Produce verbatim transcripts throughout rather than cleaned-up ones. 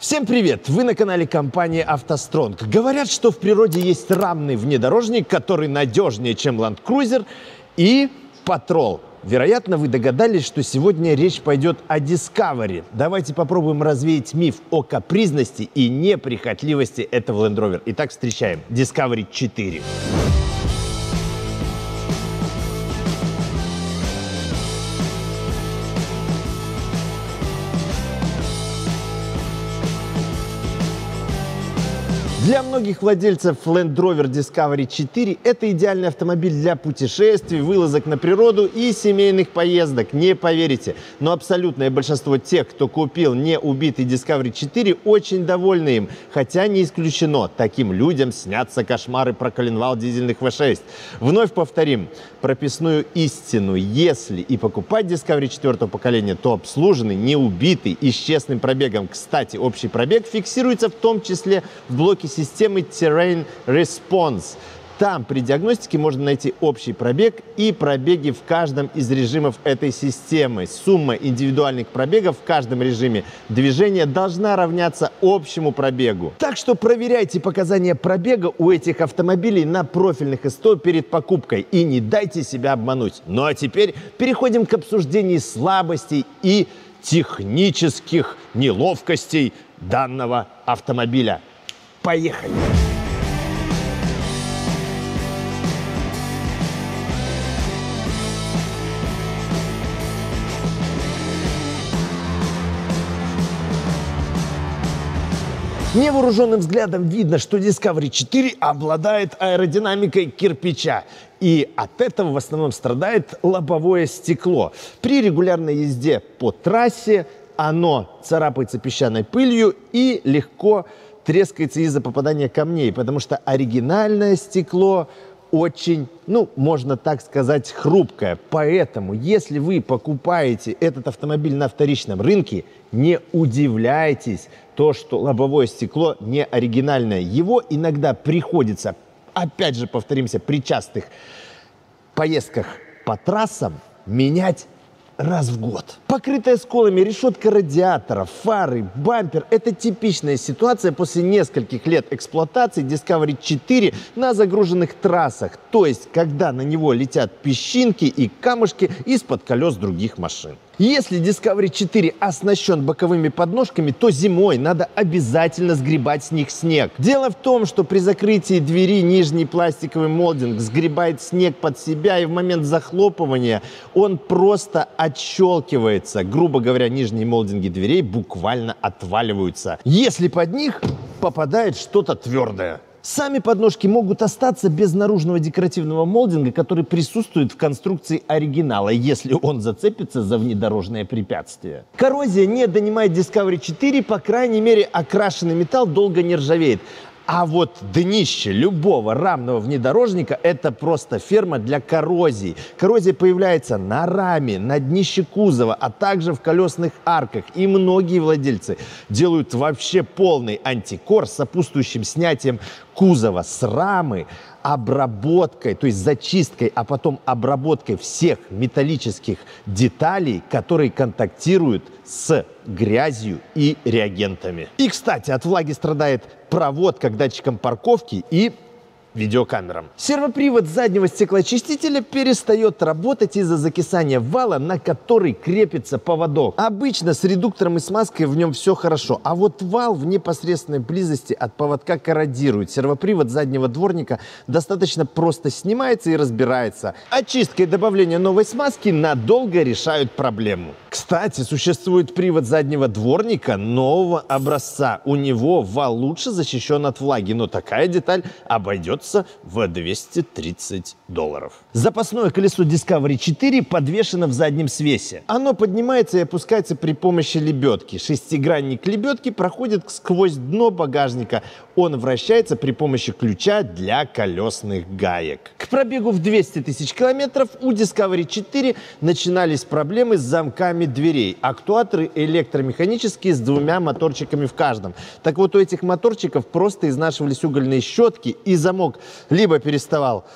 Всем привет! Вы на канале компании «АвтоСтронг». Говорят, что в природе есть рамный внедорожник, который надежнее, чем Land Cruiser и Patrol. Вероятно, вы догадались, что сегодня речь пойдет о Discovery. Давайте попробуем развеять миф о капризности и неприхотливости этого Land Rover. Итак, встречаем Discovery четыре. Для многих владельцев Land Rover Discovery четыре это идеальный автомобиль для путешествий, вылазок на природу и семейных поездок. Не поверите, но абсолютное большинство тех, кто купил неубитый Discovery четыре, очень довольны им. Хотя не исключено, таким людям снятся кошмары про коленвал дизельных вэ шесть. Вновь повторим прописную истину. Если и покупать Discovery четвёртого поколения, то обслуженный, неубитый и с честным пробегом. Кстати, общий пробег фиксируется в том числе в блоке системы Terrain Response. Там при диагностике можно найти общий пробег и пробеги в каждом из режимов этой системы. Сумма индивидуальных пробегов в каждом режиме движения должна равняться общему пробегу. Так что проверяйте показания пробега у этих автомобилей на профильных СТО перед покупкой и не дайте себя обмануть. Ну а теперь переходим к обсуждению слабостей и технических неловкостей данного автомобиля. Поехали! Невооруженным взглядом видно, что Discovery четыре обладает аэродинамикой кирпича. И от этого в основном страдает лобовое стекло. При регулярной езде по трассе оно царапается песчаной пылью и легко трескается из-за попадания камней, потому что оригинальное стекло очень, ну, можно так сказать, хрупкое. Поэтому, если вы покупаете этот автомобиль на вторичном рынке, не удивляйтесь, то, что лобовое стекло не оригинальное. Его иногда приходится, опять же повторимся, при частых поездках по трассам менять раз в год. Покрытая сколами решетка радиатора, фары, бампер – это типичная ситуация после нескольких лет эксплуатации Discovery четыре на загруженных трассах. То есть, когда на него летят песчинки и камушки из-под колес других машин. Если Discovery четыре оснащен боковыми подножками, то зимой надо обязательно сгребать с них снег. Дело в том, что при закрытии двери нижний пластиковый молдинг сгребает снег под себя, и в момент захлопывания он просто отщелкивается. Грубо говоря, нижние молдинги дверей буквально отваливаются, если под них попадает что-то твердое. Сами подножки могут остаться без наружного декоративного молдинга, который присутствует в конструкции оригинала, если он зацепится за внедорожное препятствие. Коррозия не донимает Discovery четыре, по крайней мере, окрашенный металл долго не ржавеет. А вот днище любого рамного внедорожника – это просто ферма для коррозии. Коррозия появляется на раме, на днище кузова, а также в колесных арках. И многие владельцы делают вообще полный антикор с сопутствующим снятием кузова с рамы, обработкой, то есть зачисткой, а потом обработкой всех металлических деталей, которые контактируют с грязью и реагентами. И, кстати, от влаги страдает проводка к датчикам парковки и видеокамерам. Сервопривод заднего стеклоочистителя перестает работать из-за закисания вала, на который крепится поводок. Обычно с редуктором и смазкой в нем все хорошо, а вот вал в непосредственной близости от поводка корродирует. Сервопривод заднего дворника достаточно просто снимается и разбирается. Очистка и добавление новой смазки надолго решают проблему. Кстати, существует привод заднего дворника нового образца. У него вал лучше защищен от влаги, но такая деталь обойдется в двести тридцать долларов. Запасное колесо Discovery четыре подвешено в заднем свесе. Оно поднимается и опускается при помощи лебедки. Шестигранник лебедки проходит сквозь дно багажника. Он вращается при помощи ключа для колесных гаек. К пробегу в двести тысяч километров у Discovery четыре начинались проблемы с замками дверей. Актуаторы электромеханические с двумя моторчиками в каждом. Так вот, у этих моторчиков просто изнашивались угольные щетки, и замок либо переставал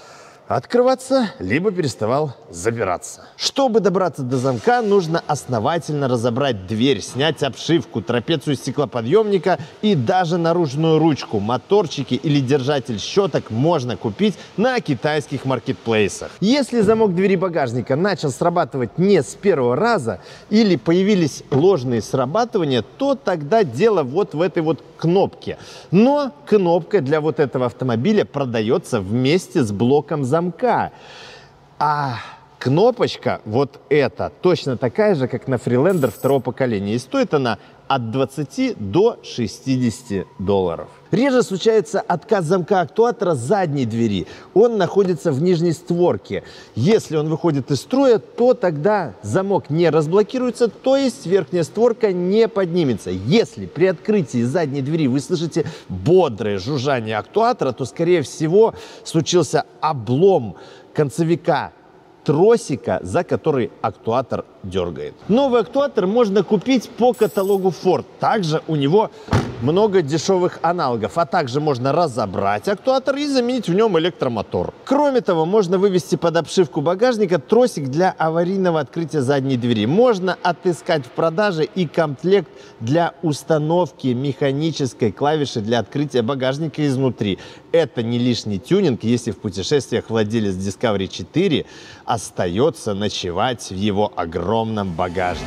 открываться, либо переставал запираться. Чтобы добраться до замка, нужно основательно разобрать дверь, снять обшивку, трапецию стеклоподъемника и даже наружную ручку. Моторчики или держатель щеток можно купить на китайских маркетплейсах. Если замок двери багажника начал срабатывать не с первого раза или появились ложные срабатывания, то тогда дело вот в этой вот кнопке. Но кнопка для вот этого автомобиля продается вместе с блоком замка. А кнопочка вот эта точно такая же, как на Freelander второго поколения. И стоит она от двадцати до шестидесяти долларов. Реже случается отказ замка актуатора задней двери. Он находится в нижней створке. Если он выходит из строя, то тогда замок не разблокируется, то есть верхняя створка не поднимется. Если при открытии задней двери вы слышите бодрое жужжание актуатора, то, скорее всего, случился облом концевика тросика, за который актуатор дергает. Новый актуатор можно купить по каталогу Ford. Также у него много дешевых аналогов, а также можно разобрать актуатор и заменить в нем электромотор. Кроме того, можно вывести под обшивку багажника тросик для аварийного открытия задней двери. Можно отыскать в продаже и комплект для установки механической клавиши для открытия багажника изнутри. Это не лишний тюнинг, если в путешествиях владелец Discovery четыре остается ночевать в его огромном багажнике.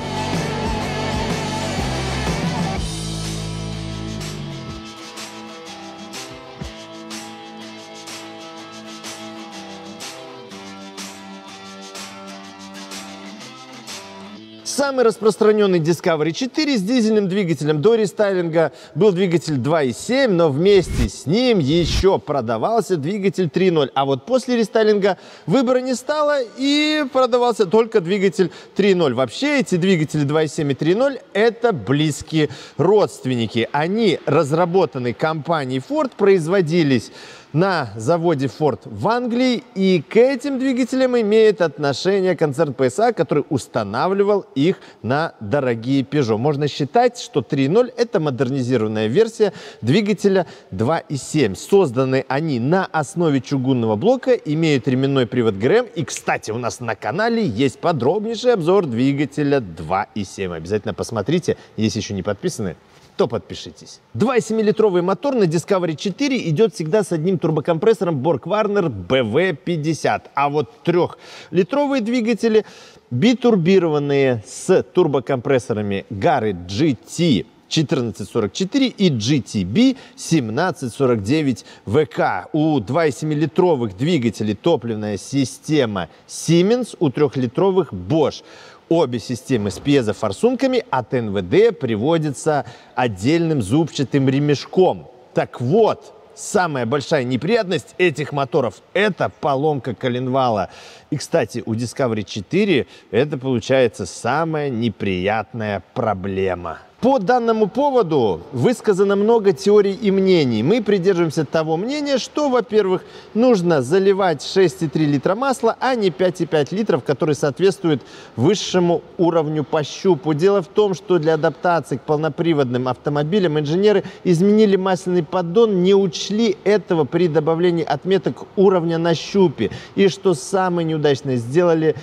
Самый распространенный Discovery четыре с дизельным двигателем. До рестайлинга был двигатель два и семь, но вместе с ним еще продавался двигатель три ноль. А вот после рестайлинга выбора не стало и продавался только двигатель три ноль. Вообще эти двигатели два и семь и три ноль это близкие родственники. Они разработаны компанией Ford, производились на заводе Ford в Англии, и к этим двигателям имеет отношение концерн пэ эс а, который устанавливал их на дорогие Peugeot. Можно считать, что три ноль это модернизированная версия двигателя два и семь. Созданы они на основе чугунного блока, имеют ременной привод ГРМ. И, кстати, у нас на канале есть подробнейший обзор двигателя два и семь. Обязательно посмотрите, если еще не подписаны, то подпишитесь. два и семь литровый мотор на Discovery четыре идет всегда с одним турбокомпрессором Borg-Warner бэ вэ пятьдесят. А вот трехлитровые двигатели битурбированные с турбокомпрессорами Gary джи ти четырнадцать сорок четыре и джи ти би семнадцать сорок девять вэ ка. У два и семь литровых двигателей топливная система Siemens, у трехлитровых Bosch. Обе системы с пьезофорсунками от эн вэ дэ приводятся отдельным зубчатым ремешком. Так вот, самая большая неприятность этих моторов – это поломка коленвала. И, кстати, у Discovery четыре это получается самая неприятная проблема. По данному поводу высказано много теорий и мнений. Мы придерживаемся того мнения, что, во-первых, нужно заливать шесть и три литра масла, а не пять и пять литров, который соответствует высшему уровню по щупу. Дело в том, что для адаптации к полноприводным автомобилям инженеры изменили масляный поддон, не учли этого при добавлении отметок уровня на щупе. И что самое неудачное, сделали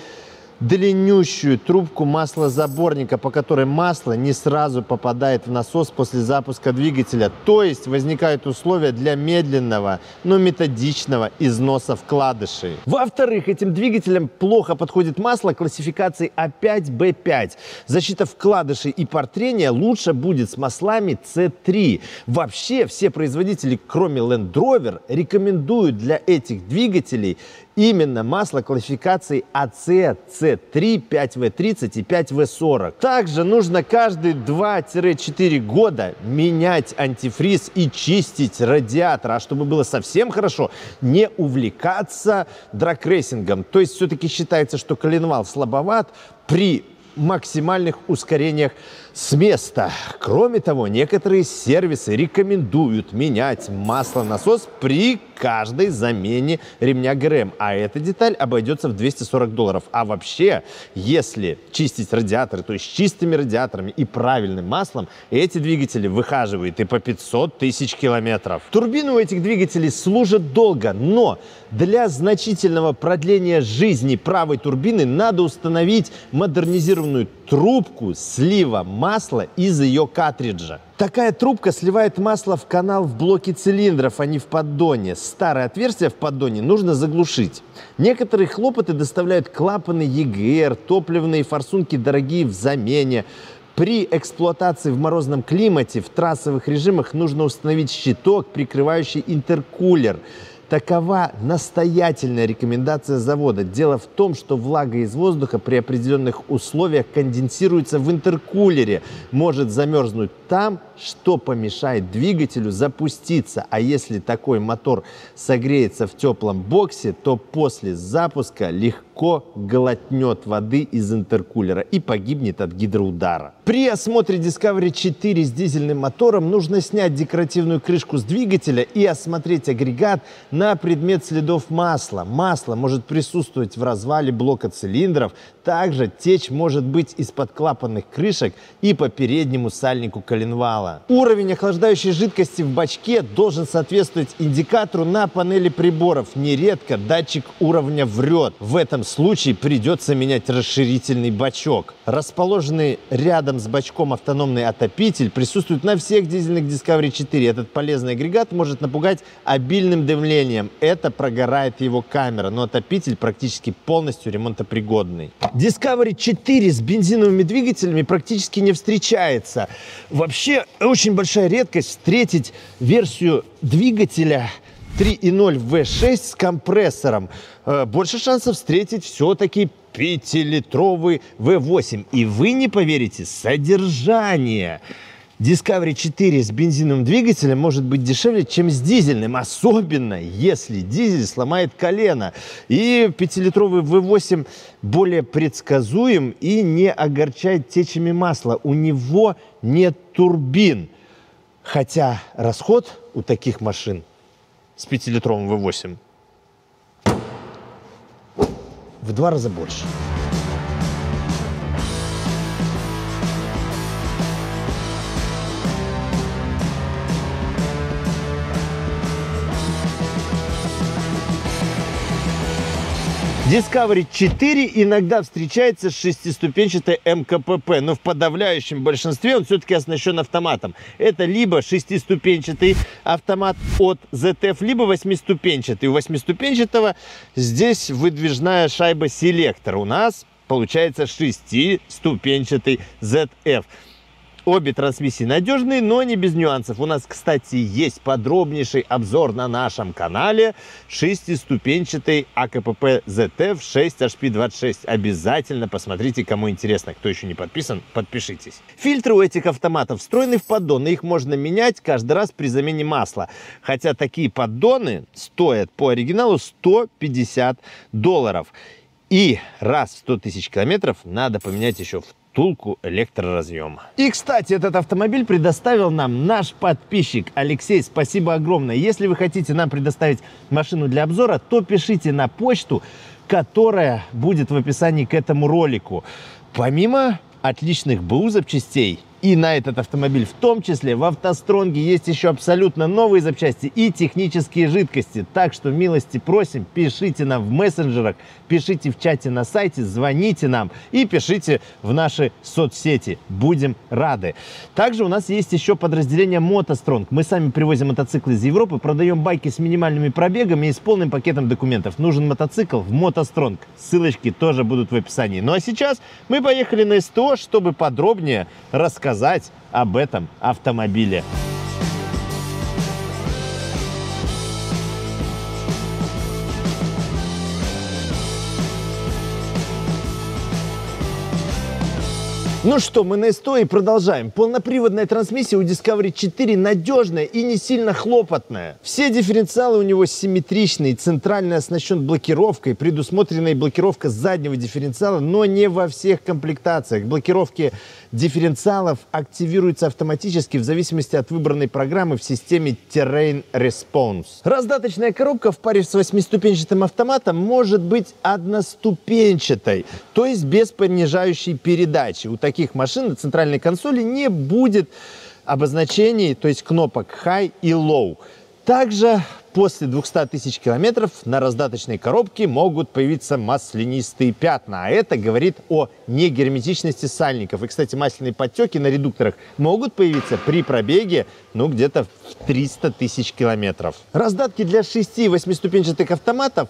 длиннющую трубку маслозаборника, по которой масло не сразу попадает в насос после запуска двигателя. То есть возникают условия для медленного, но методичного износа вкладышей. Во-вторых, этим двигателям плохо подходит масло классификации а пять бэ пять. Защита вкладышей и пар трения лучше будет с маслами цэ три. Вообще все производители, кроме Land Rover, рекомендуют для этих двигателей именно масло классификации а цэ цэ три, пять вэ тридцать и пять вэ сорок. Также нужно каждые два-четыре года менять антифриз и чистить радиатор. А чтобы было совсем хорошо, не увлекаться драгрейсингом. То есть все-таки считается, что коленвал слабоват при максимальных ускорениях с места. Кроме того, некоторые сервисы рекомендуют менять маслонасос при каждой замене ремня ГРМ, а эта деталь обойдется в двести сорок долларов. А вообще, если чистить радиаторы, то есть чистыми радиаторами и правильным маслом, эти двигатели выхаживают и по пятьсот тысяч километров. Турбины у этих двигателей служат долго, но для значительного продления жизни правой турбины надо установить модернизированную трубку слива масла из ее картриджа. Такая трубка сливает масло в канал в блоке цилиндров, а не в поддоне. Старое отверстие в поддоне нужно заглушить. Некоторые хлопоты доставляют клапаны и джи эр, топливные форсунки дорогие в замене. При эксплуатации в морозном климате в трассовых режимах нужно установить щиток, прикрывающий интеркулер. Такова настоятельная рекомендация завода. Дело в том, что влага из воздуха при определенных условиях конденсируется в интеркулере, может замерзнуть там, что помешает двигателю запуститься. А если такой мотор согреется в теплом боксе, то после запуска легко глотнет воды из интеркулера и погибнет от гидроудара. При осмотре Discovery четыре с дизельным мотором нужно снять декоративную крышку с двигателя и осмотреть агрегат на предмет следов масла. Масло может присутствовать в развале блока цилиндров, также течь может быть из-под клапанных крышек и по переднему сальнику коленвала. Уровень охлаждающей жидкости в бачке должен соответствовать индикатору на панели приборов. Нередко датчик уровня врет. В этом случае придется менять расширительный бачок. Расположенный рядом с бачком автономный отопитель присутствует на всех дизельных Discovery четыре. Этот полезный агрегат может напугать обильным дымлением. Это прогорает его камера, но отопитель практически полностью ремонтопригодный. Discovery четыре с бензиновыми двигателями практически не встречается. Вообще, очень большая редкость встретить версию двигателя три и ноль вэ шесть с компрессором. Больше шансов встретить все-таки пятилитровый вэ восемь. И вы не поверите, содержание Discovery четыре с бензиновым двигателем может быть дешевле, чем с дизельным, особенно если дизель сломает колено. И пятилитровый вэ восемь более предсказуем и не огорчает течами масла. У него нет турбин. Хотя расход у таких машин с пятилитровым вэ восемь в два раза больше. Discovery четыре иногда встречается с шестиступенчатой эм ка пэ пэ, но в подавляющем большинстве он все-таки оснащен автоматом. Это либо шестиступенчатый автомат от зет эф, либо восьмиступенчатый. У восьмиступенчатого здесь выдвижная шайба селектор. У нас получается шестиступенчатый зет эф. Обе трансмиссии надежные, но не без нюансов. У нас, кстати, есть подробнейший обзор на нашем канале шестиступенчатой а ка пэ пэ зет эф шесть эйч пи двадцать шесть. Обязательно посмотрите, кому интересно. Кто еще не подписан, подпишитесь. Фильтры у этих автоматов встроены в поддоны. Их можно менять каждый раз при замене масла. Хотя такие поддоны стоят по оригиналу сто пятьдесят долларов. И раз в сто тысяч километров надо поменять еще в втулку электроразъема. И, кстати, этот автомобиль предоставил нам наш подписчик Алексей. Спасибо огромное. Если вы хотите нам предоставить машину для обзора, то пишите на почту, которая будет в описании к этому ролику. Помимо отличных бэ у запчастей, и на этот автомобиль в том числе, в автостронге есть еще абсолютно новые запчасти и технические жидкости. Так что милости просим, пишите нам в мессенджерах, пишите в чате на сайте, звоните нам и пишите в наши соцсети. Будем рады. Также у нас есть еще подразделение мотостронг. Мы сами привозим мотоциклы из Европы, продаем байки с минимальными пробегами и с полным пакетом документов. Нужен мотоцикл в мотостронг. Ссылочки тоже будут в описании. Ну а сейчас мы поехали на эс тэ о, чтобы подробнее рассказать об этом автомобиле. Ну что, мы на СТО и продолжаем. Полноприводная трансмиссия у Discovery четыре надежная и не сильно хлопотная. Все дифференциалы у него симметричные, центрально оснащен блокировкой, предусмотрена и блокировка заднего дифференциала, но не во всех комплектациях. Блокировки дифференциалов активируются автоматически в зависимости от выбранной программы в системе Terrain Response. Раздаточная коробка в паре с восьмиступенчатым автоматом может быть одноступенчатой, то есть без понижающей передачи. У таких машин на центральной консоли не будет обозначений, то есть кнопок High и Low. Также после двухсот тысяч километров на раздаточной коробке могут появиться маслянистые пятна, а это говорит о негерметичности сальников. И, кстати, масляные подтеки на редукторах могут появиться при пробеге, ну, где-то в триста тысяч километров. Раздатки для шести- и восьмиступенчатых автоматов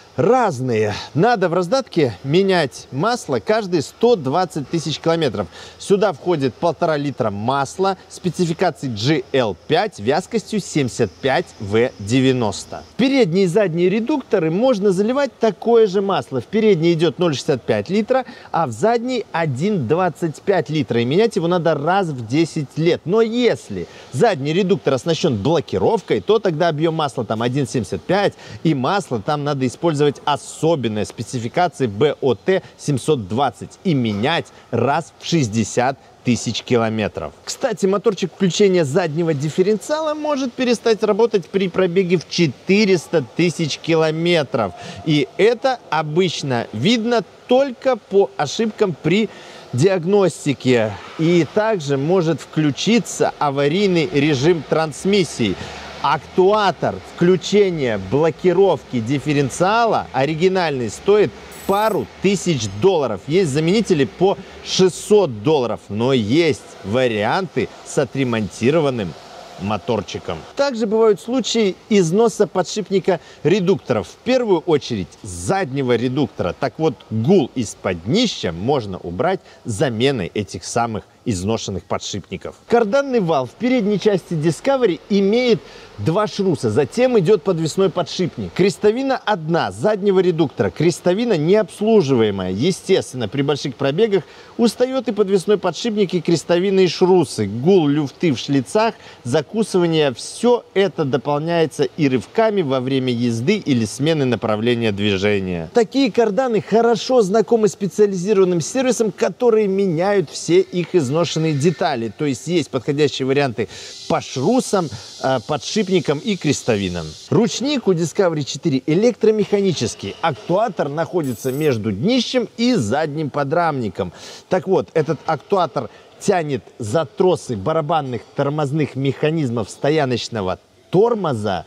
разные. Надо в раздатке менять масло каждые сто двадцать тысяч километров. Сюда входит полтора литра масла спецификации джи эл пять вязкостью семьдесят пять вэ девяносто. В передние и задние редукторы можно заливать такое же масло. В передний идет ноль целых шестьдесят пять сотых литра, а в задний один целых двадцать пять сотых литра. И менять его надо раз в десять лет. Но если задний редуктор оснащен блокировкой, то тогда объем масла там один целых семьдесят пять сотых, и масло там надо использовать особенной спецификации бэ о тэ семьсот двадцать и менять раз в шестьдесят тысяч километров. Кстати, моторчик включения заднего дифференциала может перестать работать при пробеге в четыреста тысяч километров. И это обычно видно только по ошибкам при диагностике. И также может включиться аварийный режим трансмиссии. Актуатор включения блокировки дифференциала оригинальный стоит пару тысяч долларов. Есть заменители по шестьсот долларов, но есть варианты с отремонтированным моторчиком. Также бывают случаи износа подшипника редукторов. В первую очередь заднего редуктора. Так вот, гул из-под днища можно убрать заменой этих самых изношенных подшипников. Карданный вал в передней части Discovery имеет два шруса, затем идет подвесной подшипник. Крестовина одна заднего редуктора, крестовина необслуживаемая. Естественно, при больших пробегах устает и подвесной подшипник, и крестовины, и шрусы. Гул, люфты в шлицах, закусывание — все это дополняется и рывками во время езды или смены направления движения. Такие карданы хорошо знакомы специализированным сервисам, которые меняют все их изношенные детали. То есть есть подходящие варианты по шрусам, подшипникам и крестовинам. Ручник у Discovery четыре электромеханический. Актуатор находится между днищем и задним подрамником. Так вот, этот актуатор тянет за тросы барабанных тормозных механизмов стояночного тормоза,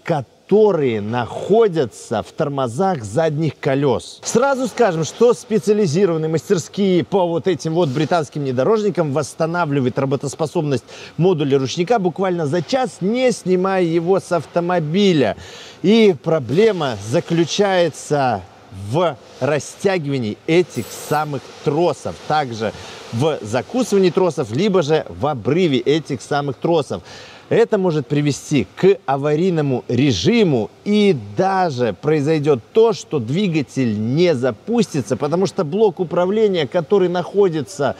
которые находятся в тормозах задних колес. Сразу скажем, что специализированные мастерские по вот этим вот британским внедорожникам восстанавливают работоспособность модуля ручника буквально за час, не снимая его с автомобиля. И проблема заключается в растягивании этих самых тросов, также в закусывании тросов, либо же в обрыве этих самых тросов. Это может привести к аварийному режиму, и даже произойдет то, что двигатель не запустится, потому что блок управления, который находится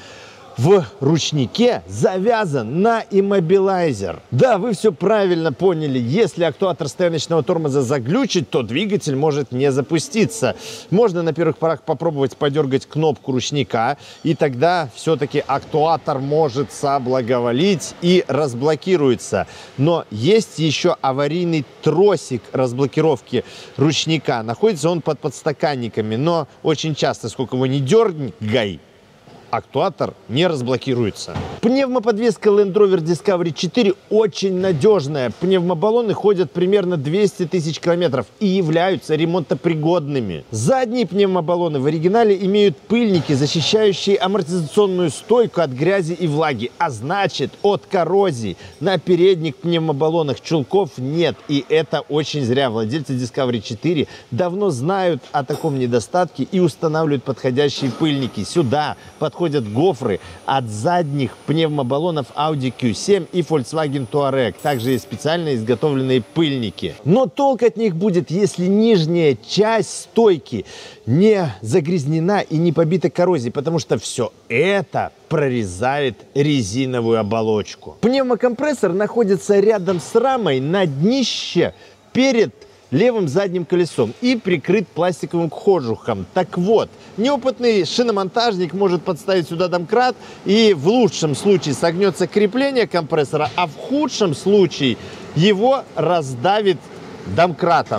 в ручнике, завязан на иммобилайзер. Да, вы все правильно поняли. Если актуатор стояночного тормоза заглючит, то двигатель может не запуститься. Можно на первых порах попробовать подергать кнопку ручника, и тогда все-таки актуатор может соблаговолить и разблокируется. Но есть еще аварийный тросик разблокировки ручника. Находится он под подстаканниками, но очень часто, сколько его ни дергай, актуатор не разблокируется. Пневмоподвеска Land Rover Discovery четыре очень надежная. Пневмобаллоны ходят примерно двести тысяч километров и являются ремонтопригодными. Задние пневмобаллоны в оригинале имеют пыльники, защищающие амортизационную стойку от грязи и влаги, а значит от коррозии. На передних пневмобаллонах чулков нет, и это очень зря. Владельцы Discovery четыре давно знают о таком недостатке и устанавливают подходящие пыльники. Сюда подходят исходят гофры от задних пневмобаллонов Audi кью семь и Volkswagen Touareg. Также есть специально изготовленные пыльники. Но толк от них будет, если нижняя часть стойки не загрязнена и не побита коррозией, потому что все это прорезает резиновую оболочку. Пневмокомпрессор находится рядом с рамой на днище перед левым задним колесом и прикрыт пластиковым кожухом. Так вот, неопытный шиномонтажник может подставить сюда домкрат, и в лучшем случае согнется крепление компрессора, а в худшем случае его раздавит домкратом.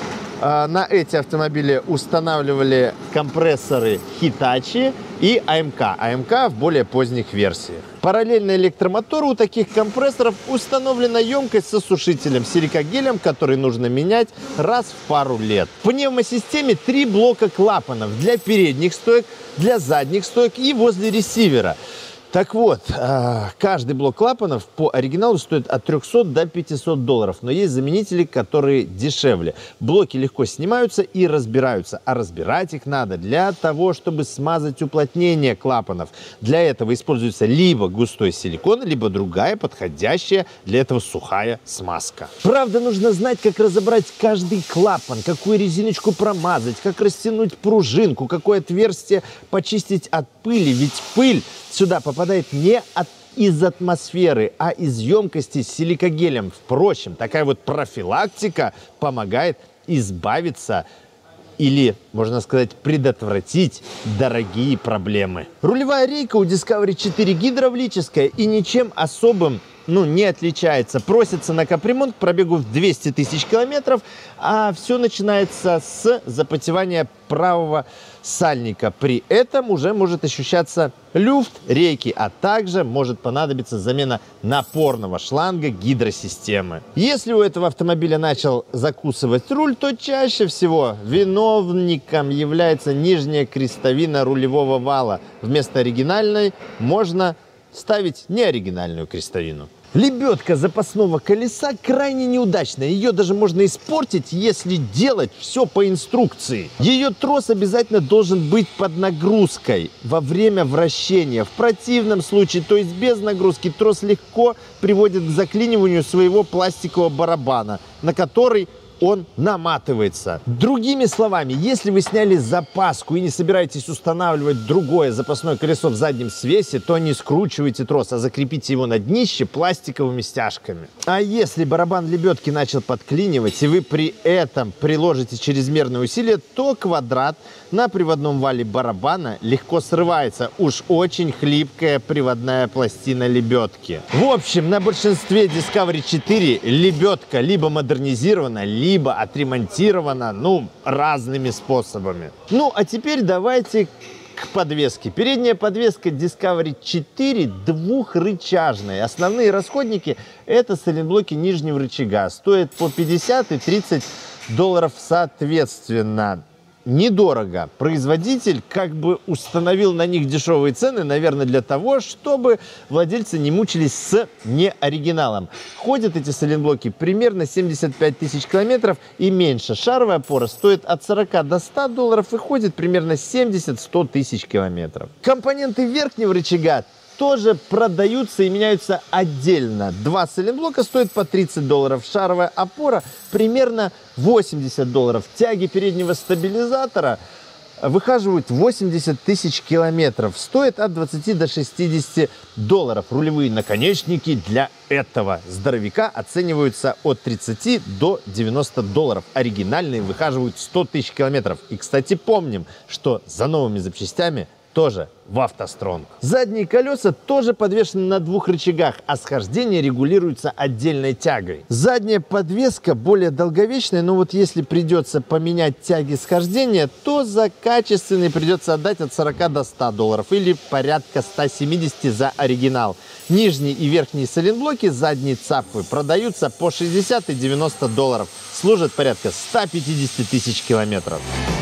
На эти автомобили устанавливали компрессоры Hitachi и а эм ка. а эм ка в более поздних версиях. Параллельно электромотору у таких компрессоров установлена емкость с осушителем силикагелем, который нужно менять раз в пару лет. В пневмосистеме три блока клапанов для передних стоек, для задних стоек и возле ресивера. Так вот, каждый блок клапанов по оригиналу стоит от трёхсот до пятисот долларов, но есть заменители, которые дешевле. Блоки легко снимаются и разбираются, а разбирать их надо для того, чтобы смазать уплотнение клапанов. Для этого используется либо густой силикон, либо другая подходящая для этого сухая смазка. Правда, нужно знать, как разобрать каждый клапан, какую резиночку промазать, как растянуть пружинку, какое отверстие почистить от пыли, ведь пыль сюда попадает не от, из атмосферы, а из емкости с силикагелем. Впрочем, такая вот профилактика помогает избавиться или, можно сказать, предотвратить дорогие проблемы. Рулевая рейка у Discovery четыре гидравлическая и ничем особым ну, не отличается. Просится на капремонт к пробегу в двести тысяч километров, а все начинается с запотевания правого сальника. При этом уже может ощущаться люфт рейки, а также может понадобиться замена напорного шланга гидросистемы. Если у этого автомобиля начал закусывать руль, то чаще всего виновником является нижняя крестовина рулевого вала. Вместо оригинальной можно ставить неоригинальную крестовину. Лебедка запасного колеса крайне неудачная. Ее даже можно испортить, если делать все по инструкции. Ее трос обязательно должен быть под нагрузкой во время вращения. В противном случае, то есть без нагрузки, трос легко приводит к заклиниванию своего пластикового барабана, на который он наматывается. Другими словами, если вы сняли запаску и не собираетесь устанавливать другое запасное колесо в заднем свесе, то не скручивайте трос, а закрепите его на днище пластиковыми стяжками. А если барабан лебедки начал подклинивать, и вы при этом приложите чрезмерное усилие, то квадрат на приводном вале барабана легко срывается. Уж очень хлипкая приводная пластина лебедки. В общем, на большинстве Discovery четыре лебедка либо модернизирована, либо отремонтирована, ну, разными способами. Ну, а теперь давайте к подвеске. Передняя подвеска Discovery четыре двухрычажная. Основные расходники — это сайлентблоки нижнего рычага. Стоят по пятьдесят и тридцать долларов соответственно. Недорого. Производитель как бы установил на них дешевые цены, наверное, для того, чтобы владельцы не мучились с неоригиналом. Ходят эти сайлентблоки примерно семьдесят пять тысяч километров и меньше. Шаровая опора стоит от сорока до ста долларов и ходит примерно семьдесят — сто тысяч километров. Компоненты верхнего рычага тоже продаются и меняются отдельно. Два сайлентблока стоят по тридцать долларов. Шаровая опора примерно восемьдесят долларов. Тяги переднего стабилизатора выхаживают восемьдесят тысяч километров. Стоит от двадцати до шестидесяти долларов. Рулевые наконечники для этого здоровяка оцениваются от тридцати до девяноста долларов. Оригинальные выхаживают сто тысяч километров. И, кстати, помним, что за новыми запчастями тоже в автостронг. Задние колеса тоже подвешены на двух рычагах, а схождение регулируется отдельной тягой. Задняя подвеска более долговечная, но вот если придется поменять тяги схождения, то за качественный придется отдать от сорока до ста долларов или порядка ста семидесяти за оригинал. Нижние и верхние сайлентблоки, задние цапы продаются по шестьдесят и девяносто долларов. Служат порядка ста пятидесяти тысяч километров.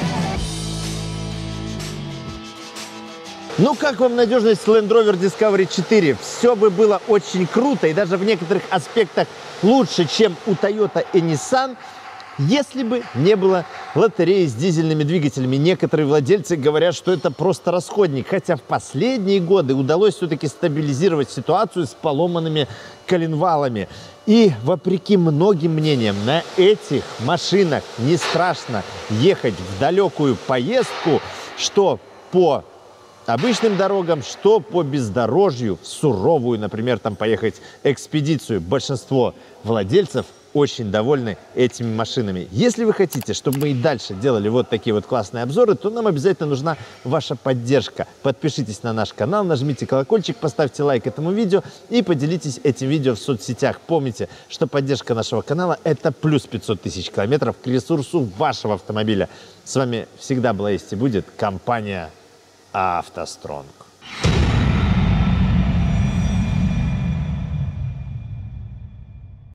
Ну, как вам надежность Land Rover Discovery четыре? Все бы было очень круто и даже в некоторых аспектах лучше, чем у Toyota и Nissan. Если бы не было лотереи с дизельными двигателями, некоторые владельцы говорят, что это просто расходник. Хотя в последние годы удалось все-таки стабилизировать ситуацию с поломанными коленвалами. И вопреки многим мнениям, на этих машинах не страшно ехать в далекую поездку, что по обычным дорогам, что по бездорожью, в суровую, например, там поехать экспедицию. Большинство владельцев очень довольны этими машинами. Если вы хотите, чтобы мы и дальше делали вот такие вот классные обзоры, то нам обязательно нужна ваша поддержка. Подпишитесь на наш канал, нажмите колокольчик, поставьте лайк этому видео и поделитесь этим видео в соцсетях. Помните, что поддержка нашего канала – это плюс пятьсот тысяч километров к ресурсу вашего автомобиля. С вами всегда была есть и будет компания «АвтоСтронг».